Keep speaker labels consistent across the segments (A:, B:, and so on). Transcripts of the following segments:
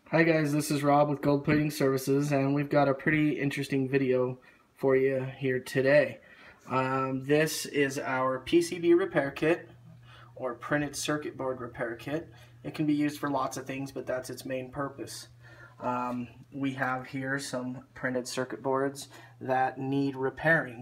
A: Hi guys, this is Rob with Gold Plating Services, and we've got a pretty interesting video for you here today. This is our PCB repair kit, or printed circuit board repair kit. It can be used for lots of things, but that's its main purpose. We have here some printed circuit boards that need repairing.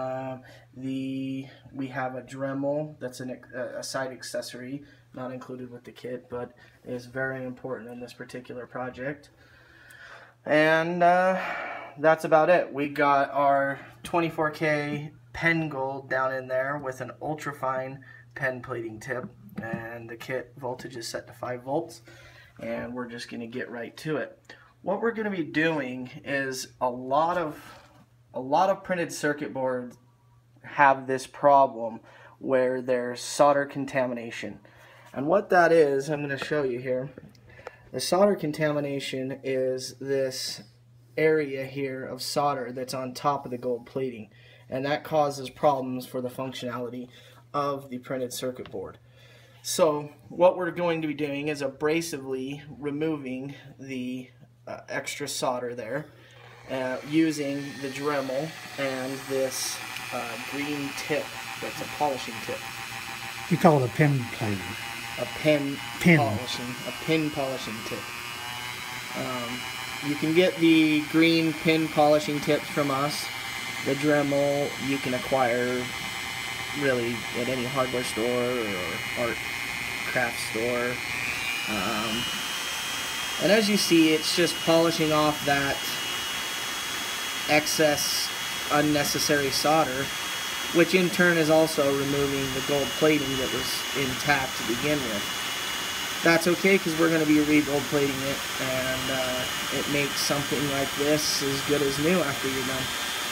A: We have a Dremel that's a side accessory, not included with the kit, but is very important in this particular project. And that's about it. We got our 24K pen gold down in there with an ultrafine pen plating tip, and the kit voltage is set to 5 volts, and we're just going to get right to it. What we're going to be doing is a lot of printed circuit boards have this problem where there's solder contamination. And what that is, I'm going to show you here. The solder contamination is this area here of solder that's on top of the gold plating, and that causes problems for the functionality of the printed circuit board. So what we're going to be doing is abrasively removing the extra solder there using the Dremel and this green tip that's a polishing tip.
B: You call it a pin plating.
A: A pin polishing tip. You can get the green pin polishing tips from us. The Dremel you can acquire really at any hardware store or art craft store. And as you see, it's just polishing off that excess unnecessary solder, which in turn is also removing the gold plating that was intact to begin with. That's okay, because we're going to be re-gold plating it, and it makes something like this as good as new after you're done.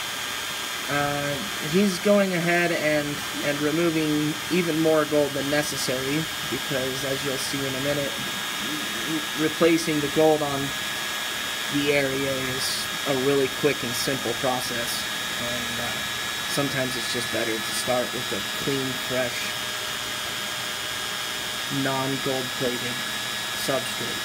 A: He's going ahead and removing even more gold than necessary, because as you'll see in a minute, replacing the gold on the area is a really quick and simple process, and sometimes it's just better to start with a clean, fresh, non-gold plated substrate.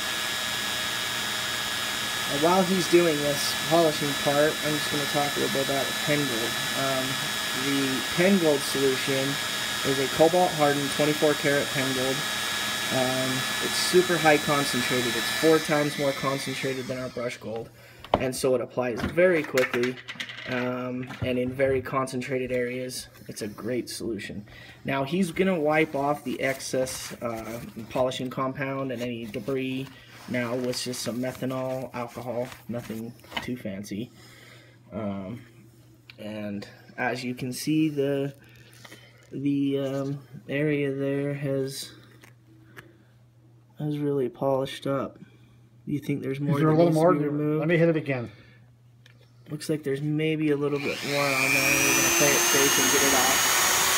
A: Now, while he's doing this polishing part, I'm just going to talk a little bit about pen gold. The pen gold solution is a cobalt hardened 24 karat pen gold. It's super high concentrated. It's 4 times more concentrated than our brush gold, and so it applies very quickly. And in very concentrated areas, it's a great solution. Now he's going to wipe off the excess polishing compound and any debris now with just some methanol alcohol, nothing too fancy. And as you can see, the area there has really polished up. You think there's more?
B: Is there a little more? Let me hit it again.
A: Looks like there's maybe a little bit more on there. We're going to play it safe and get it off.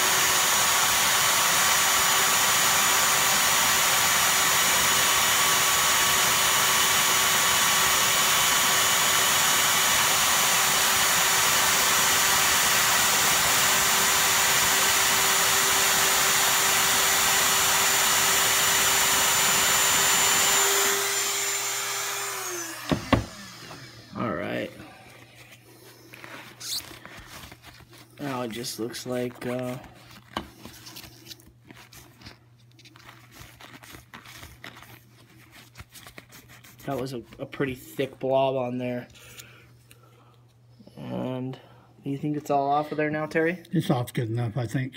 A: Alright. Now it just looks like that was a pretty thick blob on there. And do you think it's all off of there now, Terry?
B: It's off good enough, I think.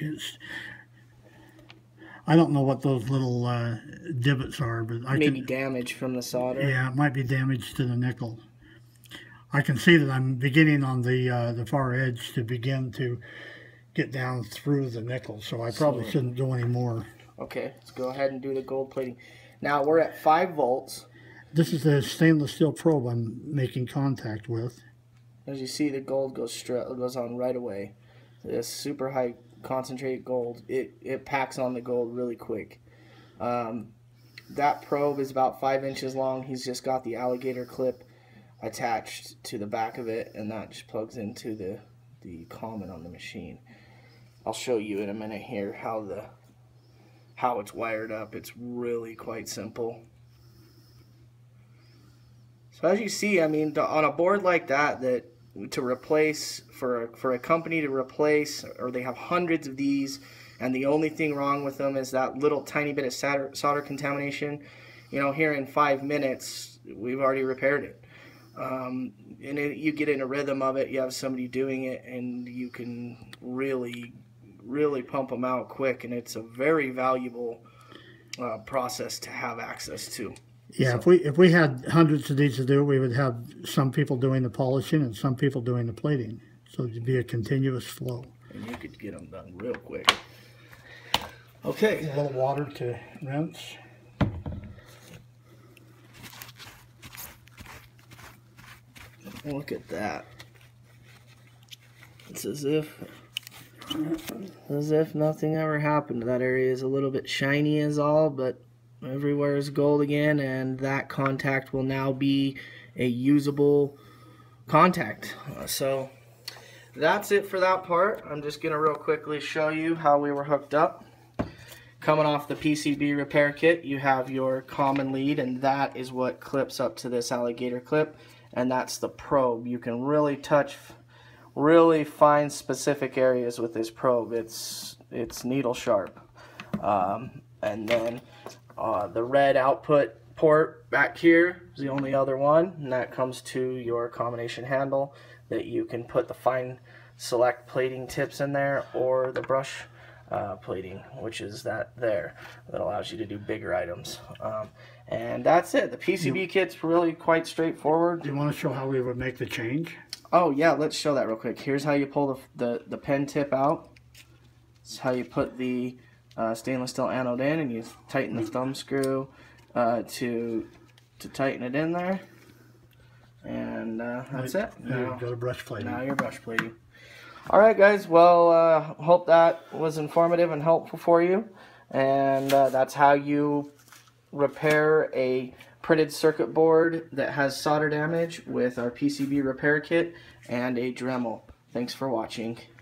B: I don't know what those little divots are, but
A: maybe damage from the solder.
B: Yeah, it might be damage to the nickel. I can see that I'm beginning on the far edge to begin to get down through the nickel, so I probably shouldn't go any more.
A: Okay, let's go ahead and do the gold plating. Now we're at 5 volts.
B: This is a stainless steel probe I'm making contact with.
A: As you see, the gold goes on right away. This super high concentrated gold, it packs on the gold really quick. That probe is about 5 inches long. He's just got the alligator clip attached to the back of it, and that just plugs into the common on the machine. I'll show you in a minute here how it's wired up. It's really quite simple. So as you see, I mean, on a board like that, to replace, for a company to replace, or they have hundreds of these, and the only thing wrong with them is that little tiny bit of solder contamination, you know, here in 5 minutes, we've already repaired it. You get in a rhythm of it, you have somebody doing it, and you can really pump them out quick, and it's a very valuable process to have access to.
B: Yeah, so if we had hundreds of these to do, we would have some people doing the polishing and some people doing the plating. So it'd be a continuous flow.
A: And you could get them done real quick. Okay.
B: A little water to rinse.
A: Look at that. It's as if nothing ever happened. That area is a little bit shiny is all, but everywhere is gold again, and that contact will now be a usable contact. So that's it for that part. I'm just gonna real quickly show you how we were hooked up. Coming off the PCB repair kit, you have your common lead, and that is what clips up to this alligator clip, and that's the probe. You can really touch really fine specific areas with this probe. It's needle sharp. And then the red output port back here is the only other one, and that comes to your combination handle that you can put the fine select plating tips in there, or the brush plating, which is that allows you to do bigger items. And that's it. The PCB kit's really quite straightforward.
B: Do you want to show how we would make the change?
A: Oh yeah, let's show that real quick. Here's how you pull the pen tip out. This is how you put the stainless steel anode in, and you tighten the thumb screw to tighten it in there. And that's it.
B: Now go to brush plating.
A: Now you're brush plating. Alright guys, well, hope that was informative and helpful for you. And that's how you repair a printed circuit board that has solder damage with our PCB repair kit and a Dremel. Thanks for watching.